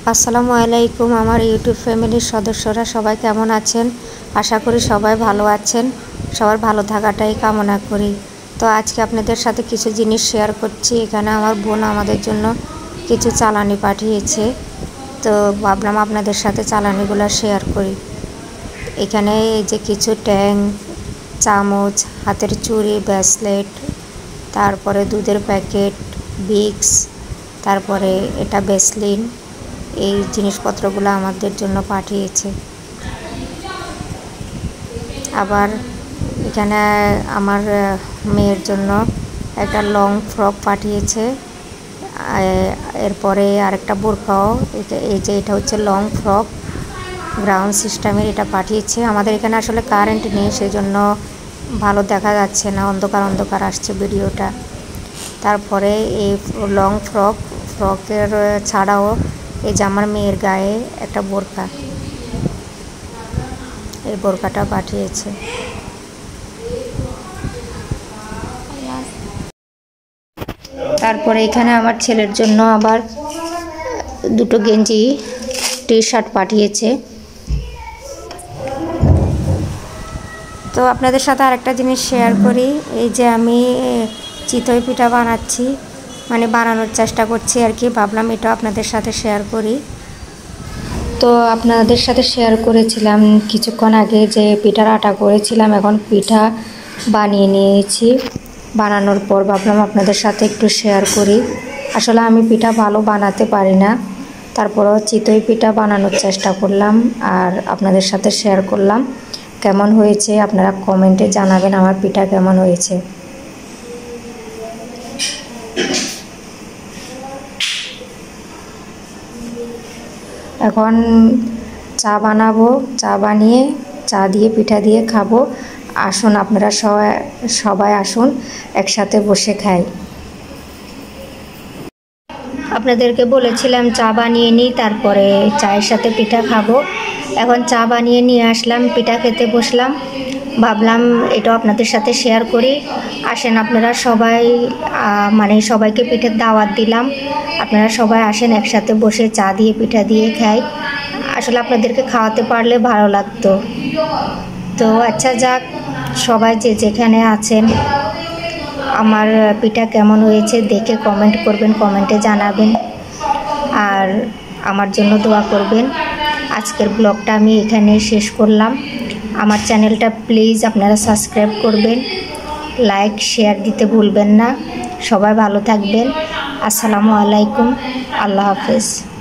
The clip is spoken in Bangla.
আসসালামু আলাইকুম আমার ইউটিউব ফ্যামিলির সদস্যরা সবাই কেমন আছেন? আশা করি সবাই ভালো আছেন। সবার ভালো থাকাটাই কামনা করি। তো আজকে আপনাদের সাথে কিছু জিনিস শেয়ার করছি। এখানে আমার বোন আমাদের জন্য কিছু চালানি পাঠিয়েছে, তো ভাবলাম আপনাদের সাথে চালানিগুলো শেয়ার করি। এখানে এই যে কিছু ট্যাং, চামচ, হাতের চুড়ি, ব্রেসলেট, তারপরে দুধের প্যাকেট, ভিক্স, তারপরে এটা ভ্যাসলিন, এই জিনিসপত্রগুলো আমাদের জন্য পাঠিয়েছে। আবার এখানে আমার মেয়ের জন্য একটা লং ফ্রক পাঠিয়েছে। এরপরে আরেকটা বোরকাও, এই যে এটা হচ্ছে লং ফ্রক গ্রাউন্ড সিস্টেমের, এটা পাঠিয়েছে। আমাদের এখানে আসলে কারেন্ট নেই, সেই জন্য ভালো দেখা যাচ্ছে না, অন্ধকার অন্ধকার আসছে ভিডিওটা। তারপরে এই লং ফ্রকের ছাড়াও এই যে আমার মেয়ের গায়ে একটা বোরকা, এই বোরকাটা পাঠিয়েছে। তারপরে এখানে আমার ছেলের জন্য আবার দুটো গেঞ্জি, টি শার্ট পাঠিয়েছে। তো আপনাদের সাথে আরেকটা জিনিস শেয়ার করি। এই যে আমি চিতই পিঠা বানাচ্ছি, মানে বানানোর চেষ্টা করছি আর কি, ভাবলাম এটা আপনাদের সাথে শেয়ার করি। তো আপনাদের সাথে শেয়ার করেছিলাম কিছুক্ষণ আগে যে পিঠার আটা করেছিলাম, এখন পিঠা বানিয়ে নিয়েছি। বানানোর পর ভাবলাম আপনাদের সাথে একটু শেয়ার করি। আসলে আমি পিঠা ভালো বানাতে পারি না, তারপরও চিতই পিঠা বানানোর চেষ্টা করলাম আর আপনাদের সাথে শেয়ার করলাম। কেমন হয়েছে আপনারা কমেন্টে জানাবেন আমার পিঠা কেমন হয়েছে। এখন চা বানাবো, চা বানিয়ে চা দিয়ে পিঠা দিয়ে খাবো। আসুন আপনারা সবাই আসুন, একসাথে বসে খাই। আপনাদেরকে বলেছিলাম চা বানিয়ে নিই, তারপরে চায়ের সাথে পিঠা খাবো। এখন চা বানিয়ে নিয়ে আসলাম, পিঠা খেতে বসলাম। ভাবলাম এটাও আপনাদের সাথে শেয়ার করি। আসেন আপনারা সবাই, মানে সবাইকে পিঠের দাওয়াত দিলাম, আপনারা সবাই আসেন, একসাথে বসে চা দিয়ে পিঠা দিয়ে খাই। আসলে আপনাদেরকে খাওয়াতে পারলে ভালো লাগতো। তো আচ্ছা যাক, সবাই যে যেখানে আছেন আমার পিঠা কেমন হয়েছে দেখে কমেন্ট করবেন, কমেন্টে জানাবেন আর আমার জন্য দোয়া করবেন। আজকের ব্লগটা আমি এখানেই শেষ করলাম। আমার চ্যানেলটা প্লিজ আপনারা সাবস্ক্রাইব করবেন, লাইক শেয়ার দিতে ভুলবেন না। সবাই ভালো থাকবেন। আসসালামু আলাইকুম, আল্লাহ হাফেজ।